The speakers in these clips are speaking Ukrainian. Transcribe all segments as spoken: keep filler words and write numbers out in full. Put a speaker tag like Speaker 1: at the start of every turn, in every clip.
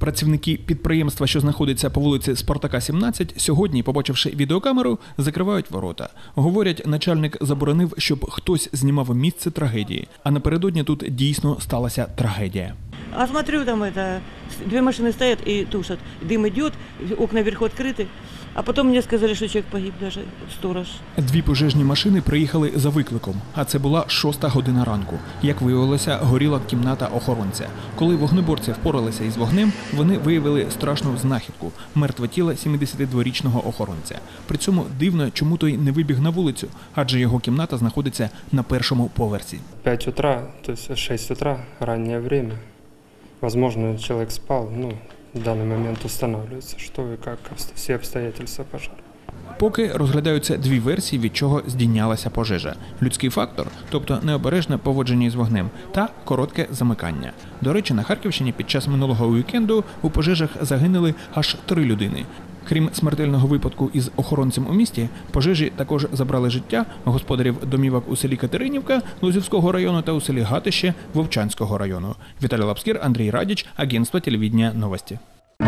Speaker 1: Працівники підприємства, що знаходиться по вулиці Спартака, сімнадцять, сьогодні, побачивши відеокамеру, закривають ворота. Говорять, начальник заборонив, щоб хтось знімав місце трагедії. А напередодні тут дійсно сталася трагедія.
Speaker 2: А смотрю, там это, две машины стоят и тушат. Дым идет, окна вверху открыты. А потом мне сказали, что человек погиб, даже сторож.
Speaker 1: Дві пожежні машини приїхали за викликом, а це була шоста година ранку. Як виявилося, горіла кімната охоронця. Коли вогнеборці впоралися із вогнем, вони виявили страшну знахідку – мертве тіло сімдесятидворічного охоронця. При цьому дивно, чому той не вибіг на вулицю, адже його кімната знаходиться на першому поверсі.
Speaker 3: пять утра, то есть шесть утра, раннее время. Возможно, человек спал, ну, в данный момент устанавливается, что и как, все обстоятельства пожара.
Speaker 1: Поки розглядаються дві версії, від чого здійнялася пожежа. Людський фактор, тобто необережне поводження із вогнем, та коротке замикання. До речі, на Харківщині під час минулого вікенду у пожежах загинули аж три людини. Крім смертельного випадку із охоронцем у місті, пожежі також забрали життя господарів домівок у селі Катеринівка Лозівського району та у селі Гатище Вовчанського району. Віталій Лапскір, Андрій Радіч, агентство телевидения «Новости».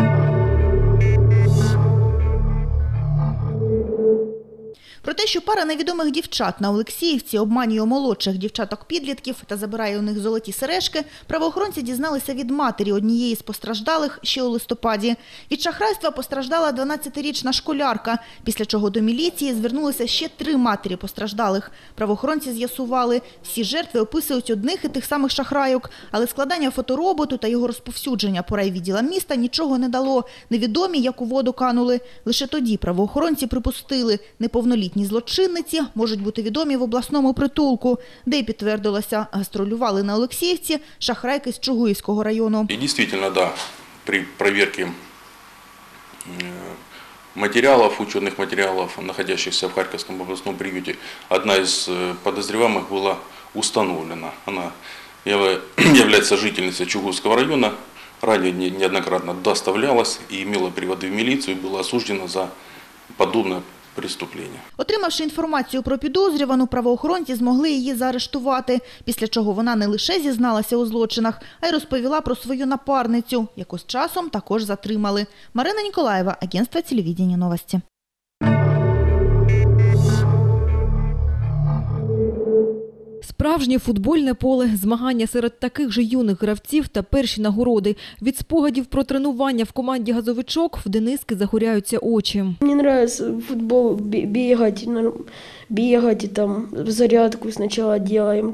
Speaker 4: Про те, що пара невідомих дівчат на Олексіївці обманює молодших дівчаток-підлітків та забирає у них золоті сережки, правоохоронці дізналися від матері однієї з постраждалих ще у листопаді. Від шахрайства постраждала дванадцятирічна школярка, після чого до міліції звернулися ще три матері постраждалих. Правоохоронці з'ясували, всі жертви описують одних і тих самих шахрайок, але складання фотороботу та його розповсюдження по райвідділам міста нічого не дало. Невідомі, як у воду канули. Лише тоді правоохоронці припустили, неповнолітні злочинниці можуть бути відомі в обласному притулку, де й підтвердилося, гастролювали на Олексіївці шахрайки з Чугуївського району.
Speaker 5: І дійсно, да, при перевірці материалов, ученых материалов, находящихся в Харьковском областном приюте, одна из подозреваемых была установлена. Она является жительницей Чугуевского района, ранее неоднократно доставлялась и имела приводы в милицию, и была осуждена за подобное преступлення.
Speaker 4: Отримавши інформацію про підозрювану, правоохоронці змогли її заарештувати, після чого вона не лише зізналася у злочинах, а й розповіла про свою напарницю, яку з часом також затримали. Марина Ніколаєва, агентство телевидения «Новости».
Speaker 6: Справжнє футбольне поле, змагання серед таких же юних гравців та перші нагороди. Від спогадів про тренування в команді «Газовичок» в Дениски загоряються очі.
Speaker 7: Мені подобається футбол, бігати, бігати, там, зарядку спочатку робимо.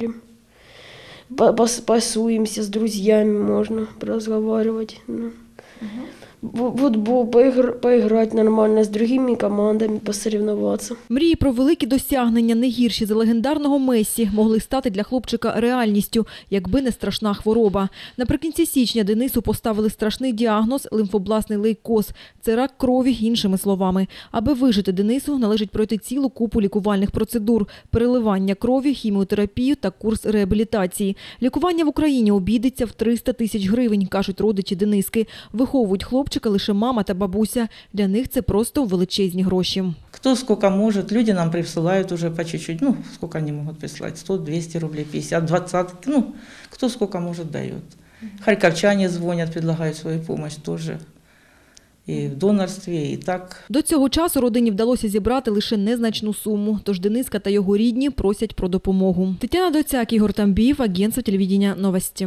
Speaker 7: Пасуємося з друзями, можна розмовляти. Футбол, поіграти нормально з іншими командами, посоревнуватися.
Speaker 6: Мрії про великі досягнення, не гірші за легендарного Мессі, могли стати для хлопчика реальністю, якби не страшна хвороба. Наприкінці січня Денису поставили страшний діагноз – лимфобластний лейкоз. Це рак крові, іншими словами. Аби вижити Денису, належить пройти цілу купу лікувальних процедур – переливання крові, хіміотерапію та курс реабілітації. Лікування в Україні обійдеться в триста тисяч гривень, кажуть родичі Дениски. Виховують хлопчика лише мама та бабуся. Для них це просто величезні гроші.
Speaker 8: Кто сколько может, люди нам присылают уже по чуть-чуть, ну, сколько они могут прислать, сто, двести рублей, пятьдесят, двадцать, ну, кто сколько может дает. Харьковчане звонят, предлагают свою помощь тоже. І в донорстві, і так.
Speaker 6: До цього часу родині вдалося зібрати лише незначну суму, тож Дениска та його рідні просять про допомогу. Тетяна Доцяк, Ігор Тамбіїв, агентство телевидения «Новости».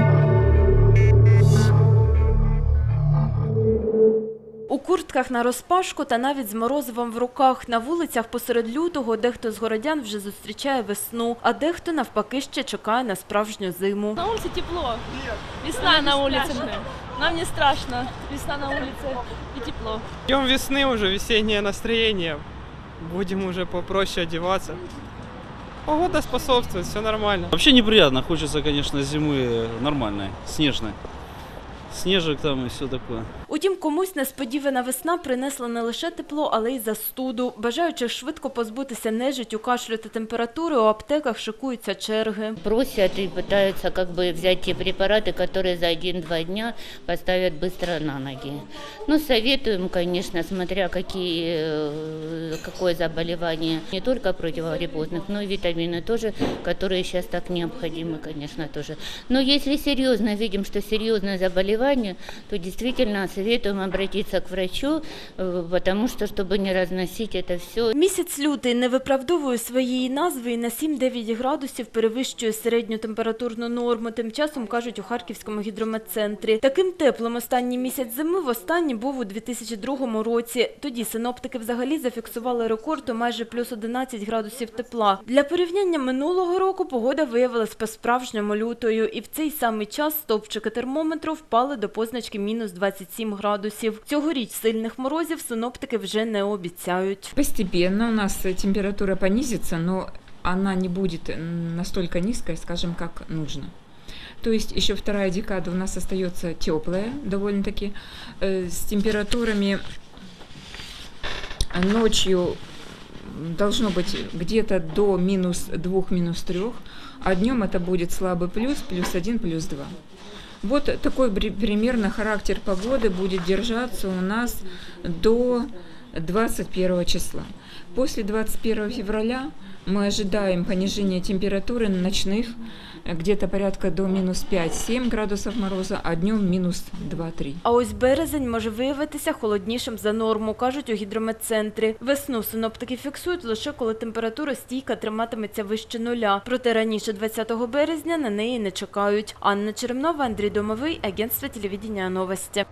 Speaker 9: У куртках наразпашку та навіть з морозивом в руках. На вулицях посеред лютого дехто з городян вже зустрічає весну, а дехто навпаки ще чекає на справжню зиму.
Speaker 10: На вулиці тепло. Весна на вулиці. Нам не страшно. Весна на вулиці і тепло.
Speaker 3: Ждем весны уже, весеннее настроение. Будем уже попроще одеваться. Погода способствует, все нормально.
Speaker 11: Вообще неприятно, хочется, конечно, зимы нормальной, снежной. Снежок там и все такое.
Speaker 9: Утім, комусь несподівана весна принесла не лише тепло, але й застуду. Бажаючих швидко позбутися нежиттю, кашлю та температури, у аптеках шикуються черги.
Speaker 11: Просят и пытаются как бы взять те препараты, которые за один-два дня поставят быстро на ноги. Ну, советуем, конечно, смотря какие, какое заболевание, не только противогриппозных, но и витамины тоже, которые сейчас так необходимы, конечно, тоже. Но если серьезно видим, что серьезное заболевание, то действительно советуем обратиться к врачу, потому что, чтобы не разносить это все.
Speaker 9: Місяць лютий не виправдовує своєї назви і на сім-дев'ять градусів перевищує середню температурну норму. Тим часом, кажуть у Харківському гідрометцентрі. Таким теплим останній місяць зими востаннє був у дві тисячі другому році. Тоді синоптики взагалі зафіксували рекорд у майже плюс одинадцять градусів тепла. Для порівняння минулого року погода виявилась по-справжньому лютою. І в цей самий час стовпчики термометру впали до позначки мінус двадцять сім градусів. Цьогоріч сильних морозів синоптики вже не обіцяють.
Speaker 12: Постепенно у нас температура понизится, но она не будет настолько низкой, скажем, как нужно. То есть еще вторая декада у нас остается теплая довольно-таки, с температурами ночью должно быть где-то до минус двух, минус трех, а днем это будет слабый плюс, плюс один, плюс два. Вот такой примерно характер погоды будет держаться у нас до двадцать первого числа. После двадцать первого февраля мы ожидаем понижения температуры ночных где-то порядка до мінус п'ять-сім градусів мороза, а днем мінус два-три.
Speaker 9: А ось березень може виявитися холоднішим за норму, кажуть у гідрометцентрі. Весну синоптики фіксують лише коли температура стійка триматиметься вище нуля. Проте раніше двадцятого березня на неї не чекають. Анна Черемнова, Андрій Домовий, агентство телевидения «Новости».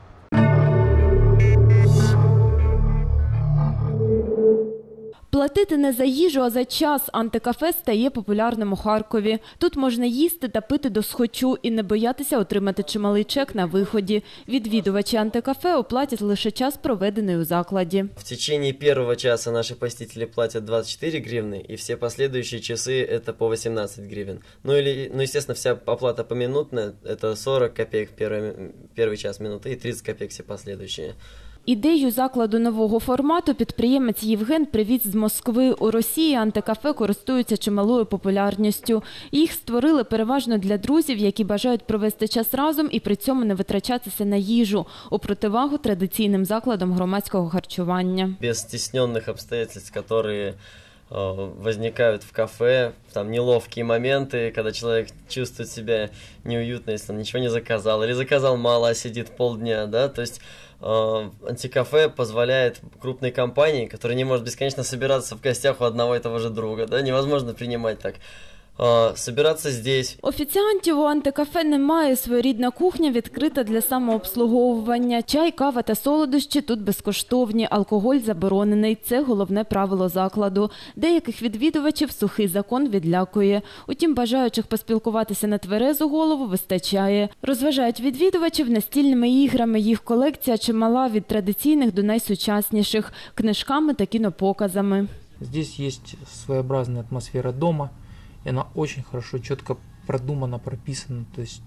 Speaker 9: Платити не за їжу, а за час. Антикафе стає популярним у Харкові. Тут можна їсти та пити досхочу і не боятися отримати чималий чек на виході. Відвідувачі антикафе оплатять лише час, проведений у закладі.
Speaker 13: В течение первого часа наши посетители платят двадцать четыре гривны, и все последующие часы это по восемнадцать гривен. Ну, или, ну естественно, вся оплата поминутная, это сорок копеек первый, первый час минуты и тридцать копеек все последующие.
Speaker 9: Ідею закладу нового формату підприємець Євген привіз з Москви. У Росії антикафе користуються чималою популярністю. Їх створили переважно для друзів, які бажають провести час разом і при цьому не витрачатися на їжу, у противагу традиційним закладам громадського харчування.
Speaker 13: Без стесненных обстоятельств, которые возникают в кафе, там неловкие моменты, когда человек чувствует себя неуютно, если он ничего не заказал, или заказал мало, а сидит полдня, да, то есть антикафе позволяет крупной компании, которая не может бесконечно собираться в гостях у одного и того же друга, да, невозможно принимать так. Собиратися здесь.
Speaker 9: Офіціантів у антикафе немає. Своєрідна кухня відкрита для самообслуговування. Чай, кава та солодощі тут безкоштовні. Алкоголь заборонений. Це головне правило закладу. Деяких відвідувачів сухий закон відлякує. Утім, бажаючих поспілкуватися на тверезу голову вистачає. Розважають відвідувачів настільними іграми. Їх колекція чимала від традиційних до найсучасніших – книжками та кінопоказами.
Speaker 14: Здесь есть своеобразная атмосфера дома. И она очень хорошо, четко продумана, прописана, то есть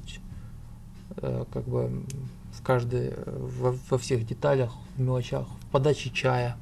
Speaker 14: э, как бы в каждой, во, во всех деталях, в мелочах, в подаче чая,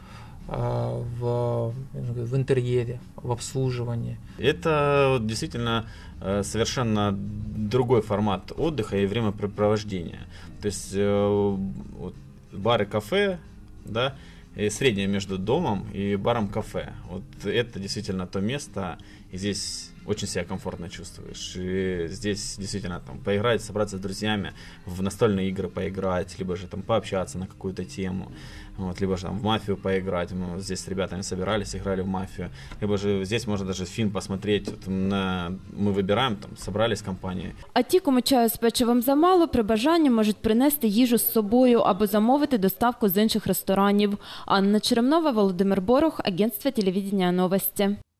Speaker 14: э, в, в интерьере, в обслуживании.
Speaker 15: Это действительно совершенно другой формат отдыха и времяпрепровождения. То есть э, вот, бар и кафе, да, и среднее между домом и баром-кафе. Вот это действительно то место, и здесь очень себя комфортно чувствуешь. И здесь действительно там поиграть, собраться с друзьями, в настольные игры поиграть, либо же там пообщаться на какую-то тему, вот, либо же там в мафию поиграть. Мы вот здесь с ребятами собирались, играли в мафию. Либо же здесь можно даже фильм посмотреть. Вот на, мы выбираем, там, собрались компанией.
Speaker 9: А ті, кому чаю з печивом замало, при бажанні можуть принести їжу з собою або замовити доставку з інших ресторанів. Анна Черемнова, Володимир Борох, агентство телевидения «Новости».